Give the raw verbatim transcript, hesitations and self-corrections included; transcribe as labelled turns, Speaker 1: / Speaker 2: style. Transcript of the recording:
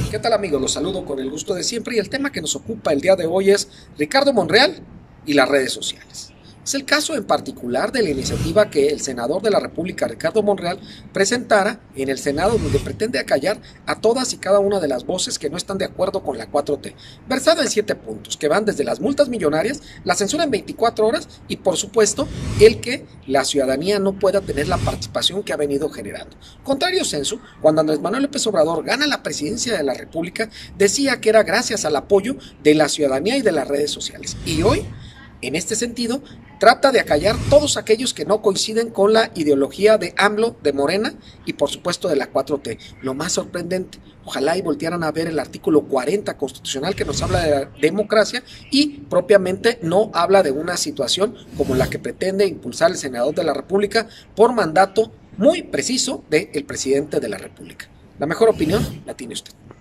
Speaker 1: ¿Qué tal, amigos? Los saludo con el gusto de siempre y el tema que nos ocupa el día de hoy es Ricardo Monreal y las redes sociales. Es el caso en particular de la iniciativa que el senador de la República, Ricardo Monreal, presentara en el Senado, donde pretende acallar a todas y cada una de las voces que no están de acuerdo con la cuatro T, versada en siete puntos, que van desde las multas millonarias, la censura en veinticuatro horas y, por supuesto, el que la ciudadanía no pueda tener la participación que ha venido generando. Contrario censo, cuando Andrés Manuel López Obrador gana la presidencia de la República, decía que era gracias al apoyo de la ciudadanía y de las redes sociales. Y hoy, en este sentido, trata de acallar todos aquellos que no coinciden con la ideología de AMLO, de Morena y por supuesto de la cuatro T. Lo más sorprendente, ojalá y voltearan a ver el artículo cuarenta constitucional que nos habla de la democracia y propiamente no habla de una situación como la que pretende impulsar el senador de la República por mandato muy preciso del presidente de la República. La mejor opinión la tiene usted.